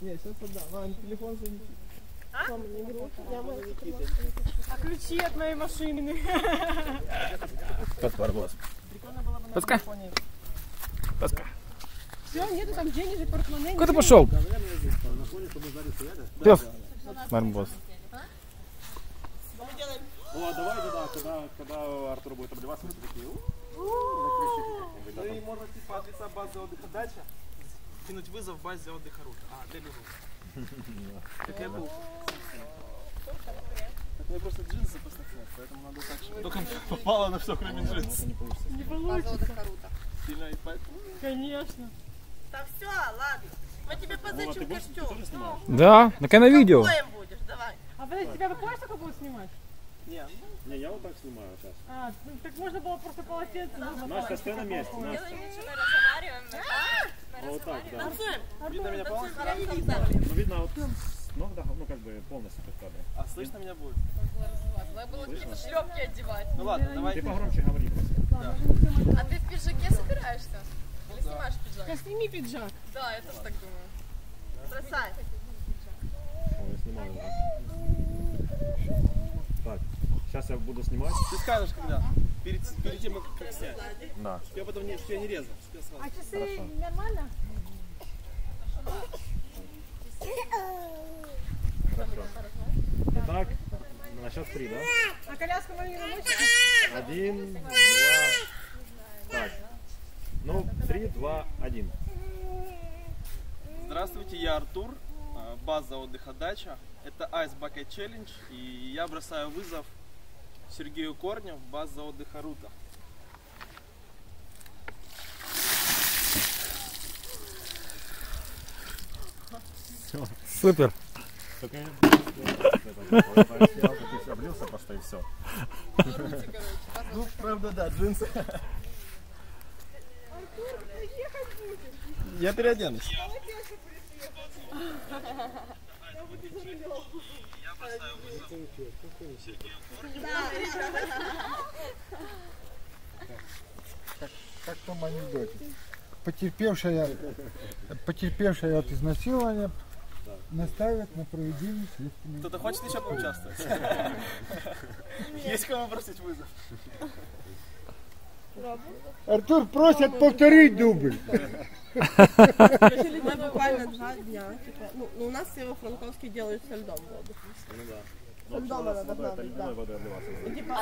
Не, сейчас отдам. Ладно, телефон звонит. А ключи от моей машины? Под паровоз. Паска. Паска. Все, нету там денежек, портмоне. Куда ты пошел? Пес. Барбос. О, давай, когда Артур будет обливаться, мы такие. Ну и можно типа от лица базы отдыха дача кинуть вызов базе отдыха Рута. А, для Люру. Как я был. Так мне просто джинсы просто снять, поэтому надо так, чтобы только попало на все, кроме джинс. Не получится. Сильно и поэтому. Конечно. Да все, ладно. Мы тебе позычим костюм. Да, так я на видео. Коем будешь, давай. А подожди, тебя выходишь, только будут снимать? Не, Не, я вот так снимаю сейчас. А, ну, так можно было просто полотенце. Настя, стой на месте. Настя. Мы разговариваем, А вот так, да. танцуем. видно меня полностью? Я не видно. Ну, видно, вот, ну, да, ну, как бы полностью под кадром. А слышно меня будет? Надо было какие-то шлепки одевать. Ну ладно, давай. Ты погромче говори просто. А ты в пиджаке собираешься? Или снимаешь пиджак? Сними пиджак. Да, я тоже так думаю. Бросай. О, я снимаю, да. Так, сейчас я буду снимать. Ты скажешь, когда? Перед тем, как снять. Да. Я потом не резал. Чтоб я сразу. А часы Хорошо. нормально? Хорошо. Итак, на счет 3, да? А коляску мою не намочишь? 1, 2. Так. Ну, 3, 2, 1. Здравствуйте, я Артур, база отдыха дача. Это Ice Bucket Challenge, и я бросаю вызов Сергею Корню, база отдыха Рута. Супер. Только я ты облился просто и все. Ну, правда, да, джинсы. Я переоденусь. Как в том анекдоте. Потерпевшая от изнасилования наставят на проведение следственного. Кто-то хочет еще поучаствовать? Есть кому бросить вызов? Артур просит повторить дубль. Мы буквально 2 дня. Ну, у нас все во Франковске делают со льдом воду. Ну да. Ну, вообще у нас водой обливаться.